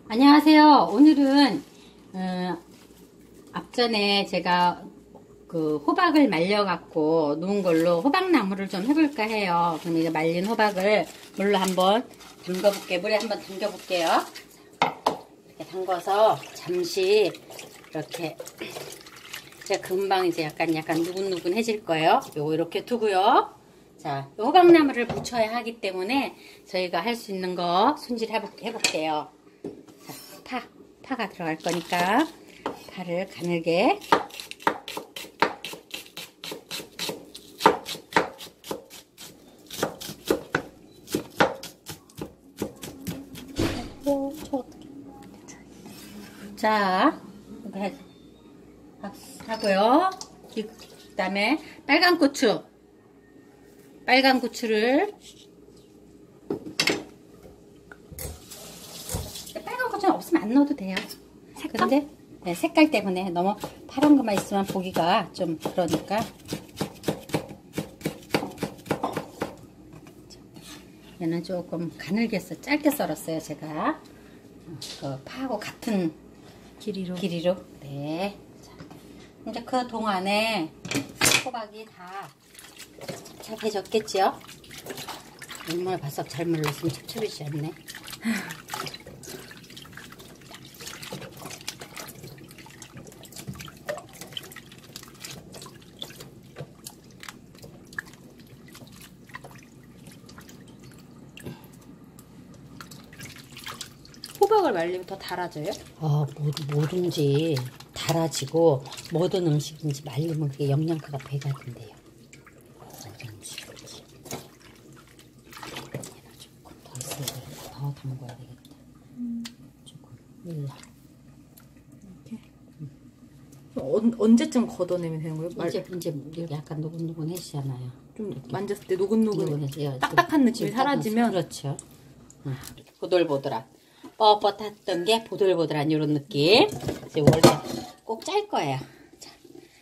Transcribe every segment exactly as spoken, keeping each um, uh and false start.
안녕하세요. 오늘은 어, 앞전에 제가 그 호박을 말려 갖고 놓은 걸로 호박나무를 좀 해볼까 해요. 그럼 이제 말린 호박을 물로 한번 담가 볼게요. 물에 한번 담가 볼게요. 이렇게 담궈서 잠시 이렇게 제가 금방 이제 약간 약간 누근누근해질 거예요. 요거 이렇게 두고요. 자, 호박나무를 묻혀야 하기 때문에 저희가 할 수 있는 거 손질 해볼게요. 자, 파, 파가 들어갈 거니까 파를 가늘게 자, 이렇게 하고요. 그 다음에 빨간 고추 빨간 고추를 빨간 고추는 없으면 안 넣어도 돼요. 색깔? 근데 네, 색깔 때문에 너무 파란 것만 있으면 보기가 좀 그러니까 얘는 조금 가늘게 써 짧게 썰었어요. 제가 그 파하고 같은 길이로 길이로 네. 자, 이제 그 동안에 호박이 다 찹찹해졌겠죠? 얼마나 바싹 잘 물렀으면 찹찹해지지 않네. 호박을 말리면 더 달아져요? 어, 뭐, 뭐든지 달아지고 모든 음식인지 말리면 그게 영양가가 배가 된대요. 모든 음식인지. 얘는 조금 더 있어야 되겠다. 더 담궈야 되겠다. 음. 조금 일라. 이렇게. 음. 언, 언제쯤 걷어내면 되는 거예요? 이제 이제 약간 노곤노곤해지잖아요. 좀 만졌을 때 노근노근 노곤해져요. 딱딱한 느낌이 사라지면 그렇죠. 응. 보들보들한 뻣뻣했던 게 보들보들한 이런 느낌. 이제 원래 꼭 짤 거예요. 자,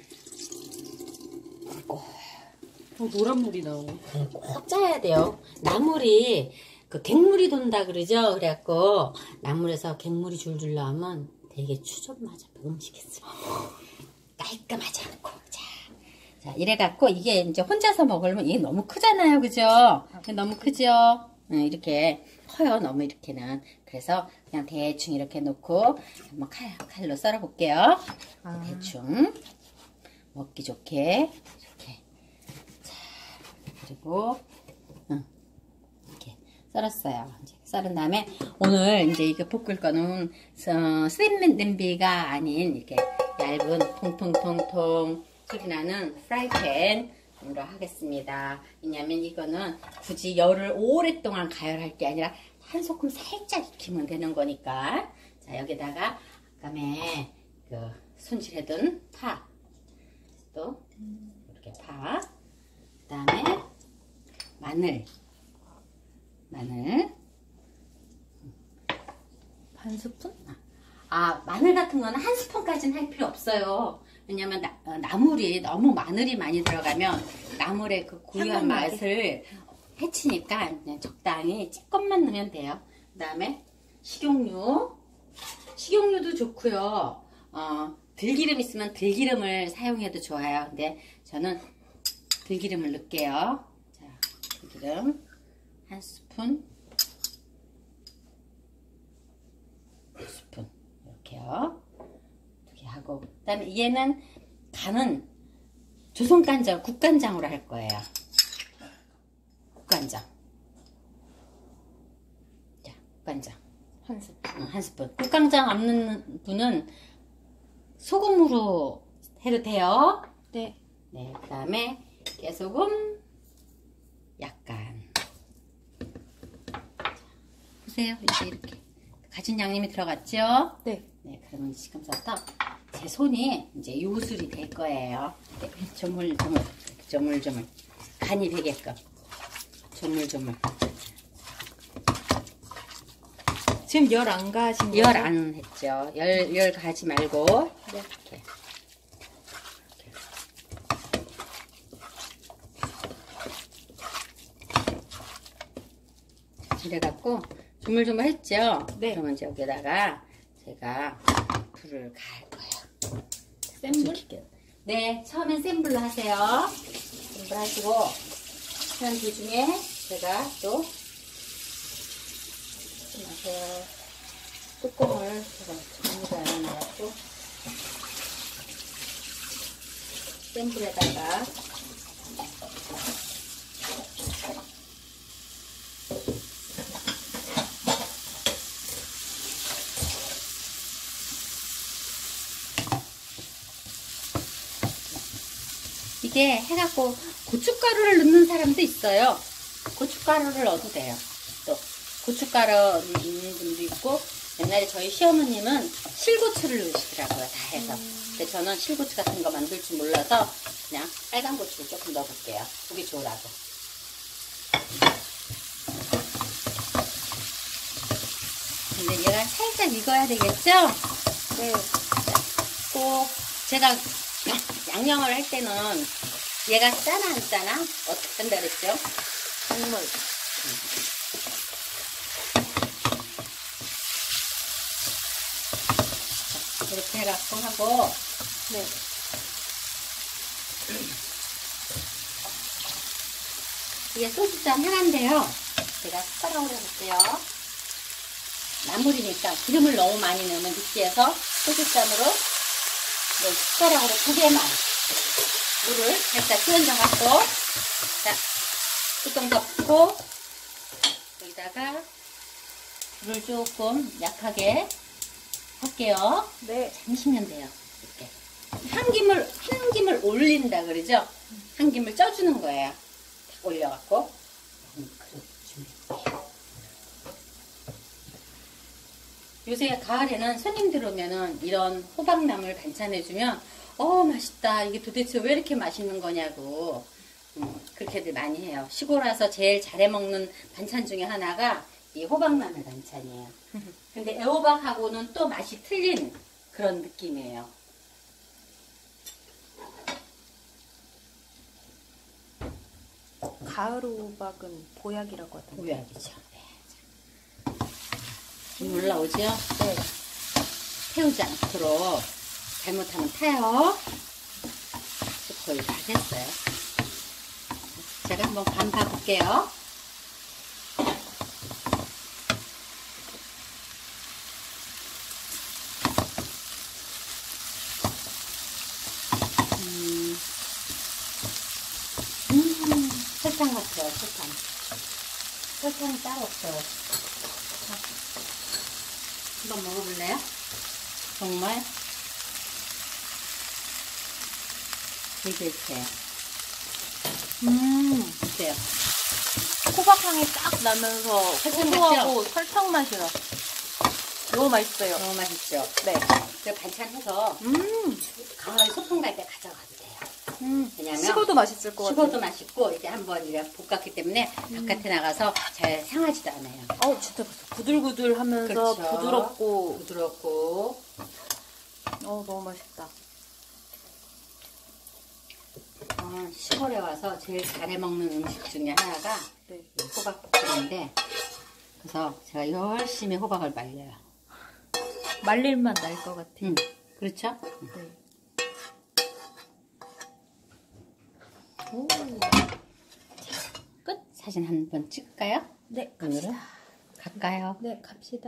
꼭. 어, 노란 물이 나오네. 네, 꼭 짜야 돼요. 나물이 그 갱물이 돈다 그러죠. 그래갖고 나물에서 갱물이 줄줄 나오면 되게 추존맞아 음식이 있어요. 깔끔하지 않고. 자, 자 이래갖고 이게 이제 혼자서 먹으면 이게 너무 크잖아요, 그죠? 너무 크죠. 응, 이렇게 커요, 너무 이렇게는. 그래서 그냥 대충 이렇게 놓고 한번 칼, 칼로 썰어 볼게요. 아. 대충 먹기 좋게 이렇게. 자, 그리고 응, 이렇게 썰었어요. 이제 썰은 다음에 오늘 이제 이거 볶을 거는 어, 스팀 냄비가 아닌 이렇게 얇은 통통통통 소리 나는 프라이팬으로 하겠습니다. 왜냐면 이거는 굳이 열을 오랫동안 가열할 게 아니라 한 소끔 살짝 익히면 되는 거니까. 자, 여기다가 아까에 그 손질해둔 파, 또 이렇게 파, 그 다음에 마늘, 마늘 반 스푼? 아, 마늘 같은 거는 한 스푼까지는 할 필요 없어요. 왜냐면 나, 어, 나물이 너무 마늘이 많이 들어가면 나물의 그 고유한 맛을 해치니까 그냥 적당히 조금만 넣으면 돼요. 그 다음에 식용유, 식용유도 좋고요. 어, 들기름 있으면 들기름을 사용해도 좋아요. 근데 저는 들기름을 넣을게요. 자, 들기름 한 스푼, 두 스푼 이렇게요. 이렇게 하고, 그 다음에 얘는 간은 조선간장, 국간장으로 할 거예요. 국간장. 자, 국간장. 한 스푼. 응, 한 스푼. 국간장 없는 분은 소금으로 해도 돼요. 네. 네, 그 다음에 깨소금 약간. 자, 보세요. 이제 이렇게. 가진 양념이 들어갔죠? 네. 네, 그러면 지금부터 제 손이 이제 요술이 될 거예요. 네, 조물조물, 조물조물. 간이 되게끔. 조물조물. 지금 열 안 가신 거예요? 열 안 했죠. 열, 열 가지 말고. 이렇게. 이래갖고 조물조물했죠? 네. 그러면 이제 여기다가 제가 불을 가할 거예요. 센 불? 네, 처음엔 센 불로 하세요. 센 불 하시고 한 도중에 제가 또 하세요. 뚜껑을 제가 전부 다 열어놓고 센 불에다가 이게 해갖고 고춧가루를 넣는 사람도 있어요. 고춧가루를 넣어도 돼요. 또 고춧가루 넣는 분도 있고, 옛날에 저희 시어머님은 실고추를 넣으시더라고요. 다 해서. 근데 저는 실고추 같은 거 만들 줄 몰라서 그냥 빨간 고추를 조금 넣어볼게요. 보기 좋으라고. 근데 얘가 살짝 익어야 되겠죠? 네. 꼭 제가 양념을 할 때는 얘가 짜나 안 짜나? 어떻게 한다 그랬죠? 국물. 이렇게 해갖고 하고, 네. 이게 소주잔 하나인데요. 제가 숟가락으로 해볼게요. 나물이니까 기름을 너무 많이 넣으면 느끼해서 소주잔으로 네, 숟가락으로 두 개만 물을 살짝 끼얹어갖고, 자, 뚜껑 덮고, 여기다가 불을 조금 약하게 할게요. 네. 잠시면 돼요. 이렇게 한 김을 한 김을 올린다 그러죠? 한 김을 쪄주는 거예요. 딱 올려갖고 그릇 준비해요. 요새 가을에는 손님들 오면은 이런 호박나물 반찬해주면 어 맛있다. 이게 도대체 왜 이렇게 맛있는 거냐고 음, 그렇게들 많이 해요. 시골 와서 제일 잘해 먹는 반찬 중에 하나가 이 호박나물 반찬이에요. 근데 애호박하고는 또 맛이 틀린 그런 느낌이에요. 가을 호박은 보약이라고 하던데. 보약이죠. 네. 좀 올라오죠? 네. 태우지 않도록 잘못하면 타요. 거의 다 됐어요. 제가 한번 간 봐볼게요. 음, 음, 설탕 같아요, 설탕. 설탕이 따로 없어요. 자, 한번 먹어볼래요? 정말 되게 이렇게. 음. 어때요? 호박 향이 딱 나면서 설탕 고소하고 설탕 맛이 나. 너무 맛있어요. 너무 맛있죠? 네. 그 반찬 해서 음. 가을 소풍 갈 때 가져가도 돼요. 음. 왜냐면 식어도 맛있을 것 같아요. 식어도 맛있고 이제 한번 이렇게 볶았기 때문에 바깥에 나가서 잘 상하지도 않아요. 어우, 진짜 부들부들하면서 그렇죠. 부드럽고. 부드럽고. 어, 너무 맛있다. 어, 시골에 와서 제일 잘해 먹는 음식 중에 하나가 네. 이 호박볶음인데, 그래서 제가 열심히 호박을 말려요. 말릴만 날 것 같아요. 음, 그렇죠? 네. 오. 끝. 사진 한번 찍을까요? 네, 오늘은 갑시다. 갈까요? 네, 갑시다.